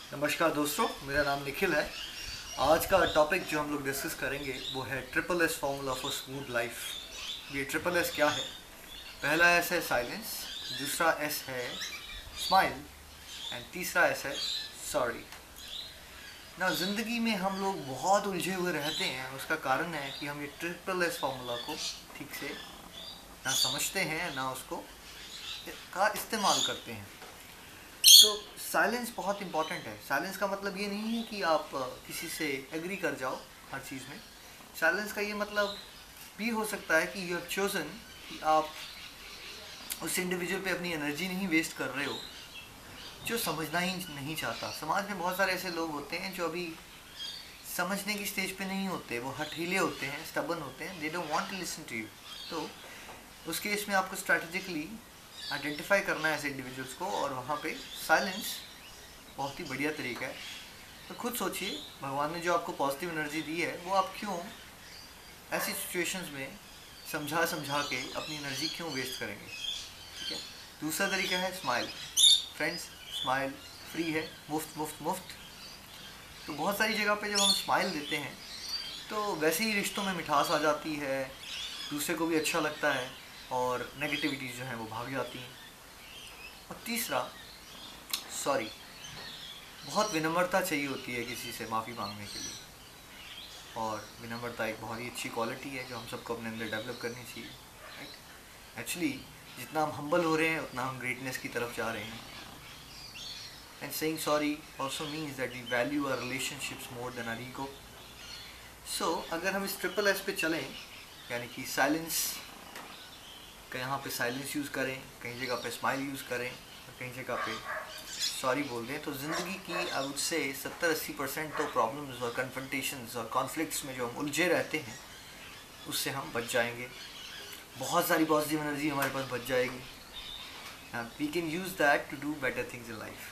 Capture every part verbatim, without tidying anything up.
नमस्कार दोस्तों, मेरा नाम निखिल है। आज का टॉपिक जो हम लोग डिस्कस करेंगे वो है triple S formula for smooth life. ये ट्रिपल एस क्या है? पहला एस है साइलेंस, दूसरा एस है स्माइल एंड तीसरा एस है सॉरी। ना ज़िंदगी में हम लोग बहुत उलझे हुए रहते हैं। उसका कारण है कि हम ये ट्रिपल एस फार्मूला को ठीक से ना समझते हैं, ना उसको का इस्तेमाल करते हैं। तो साइलेंस बहुत इंपॉर्टेंट है। साइलेंस का मतलब ये नहीं है कि आप किसी से एग्री कर जाओ हर चीज़ में। साइलेंस का ये मतलब भी हो सकता है कि यू हैव चोजन कि आप उस इंडिविजुअल पे अपनी एनर्जी नहीं वेस्ट कर रहे हो जो समझना ही नहीं चाहता। समाज में बहुत सारे ऐसे लोग होते हैं जो अभी समझने की स्टेज पे नहीं होते, वो हठीले होते हैं, स्टबन होते हैं, they don't want to listen to you. तो उस केस में आपको स्ट्रैटेजिकली आइडेंटिफाई करना है ऐसे इंडिविजुअल्स को, और वहाँ पे साइलेंस बहुत ही बढ़िया तरीका है। तो खुद सोचिए, भगवान ने जो आपको पॉजिटिव एनर्जी दी है वो आप क्यों ऐसी सिचुएशंस में समझा समझा के अपनी एनर्जी क्यों वेस्ट करेंगे? ठीक है। दूसरा तरीका है स्माइल। फ्रेंड्स, स्माइल फ्री है, मुफ्त मुफ्त मुफ्त। तो बहुत सारी जगह पे जब हम स्माइल देते हैं तो वैसे ही रिश्तों में मिठास आ जाती है, दूसरे को भी अच्छा लगता है और नेगेटिविटी जो है वो भाग जाती हैं। और तीसरा सॉरी। बहुत विनम्रता चाहिए होती है किसी से माफ़ी मांगने के लिए, और विनम्रता एक बहुत ही अच्छी क्वालिटी है जो हम सबको अपने अंदर डेवलप करनी चाहिए। राइट। एक्चुअली जितना हम हम्बल हो रहे हैं उतना हम ग्रेटनेस की तरफ जा रहे हैं। And saying sorry also means that we value our relationships more than our ego. So अगर हम इस ट्रिपल एस पे चलें, यानी कि साइलेंस का यहाँ पे साइलेंस यूज़ करें, कहीं जगह पे स्माइल यूज़ करें और कहीं जगह पे सॉरी बोल दें, तो ज़िंदगी की आई वुड से सत्तर अस्सी परसेंट तो प्रॉब्लम्स और कन्फ्रंटेशंस और कॉन्फ्लिक्ट्स में जो हम उलझे रहते हैं उससे हम बच जाएंगे। बहुत सारी पॉजिटिव एनर्जी हमारे पास बच जाएगी। We can use that to do better things in life.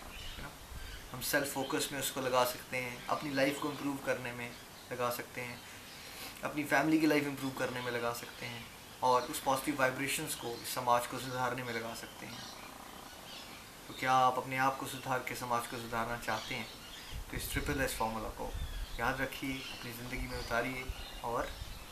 हम सेल्फ फोकस में उसको लगा सकते हैं, अपनी लाइफ को इम्प्रूव करने में लगा सकते हैं, अपनी फैमिली की लाइफ इम्प्रूव करने में लगा सकते हैं, और उस पॉजिटिव वाइब्रेशंस को समाज को सुधारने में लगा सकते हैं। तो क्या आप अपने आप को सुधार के समाज को सुधारना चाहते हैं? तो इस ट्रिपल एस फार्मूला को याद रखिए, अपनी ज़िंदगी में उतारिए और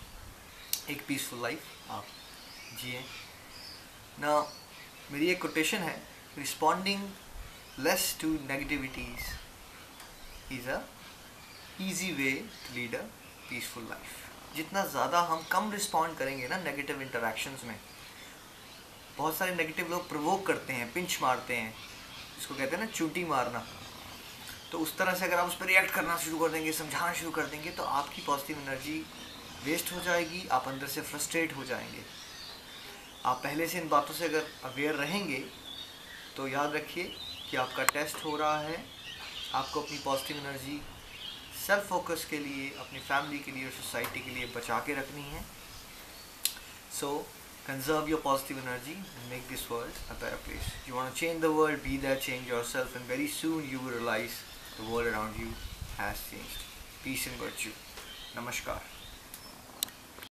एक पीसफुल लाइफ आप जिए ना। मेरी एक कोटेशन है, responding less to negativities is a easy way to lead a peaceful life. जितना ज़्यादा हम कम रिस्पॉन्ड करेंगे ना नेगेटिव इंटरेक्शंस में, बहुत सारे नेगेटिव लोग प्रोवोक करते हैं, पिंच मारते हैं, इसको कहते हैं ना चूटी मारना। तो उस तरह से अगर आप उस पर रिएक्ट करना शुरू कर देंगे, समझाना शुरू कर देंगे, तो आपकी पॉजिटिव एनर्जी वेस्ट हो जाएगी, आप अंदर से फ्रस्ट्रेट हो जाएंगे। आप पहले से इन बातों से अगर अवेयर रहेंगे तो याद रखिए कि आपका टेस्ट हो रहा है। आपको अपनी पॉजिटिव एनर्जी सेल्फ फोकस के लिए, अपनी फैमिली के लिए और सोसाइटी के लिए बचा के रखनी है। सो conserve your positive energy and make this world a better place. You want to change the world, be there, change yourself, and very soon you will realize the world around you has changed. Peace and virtue. Namaskar.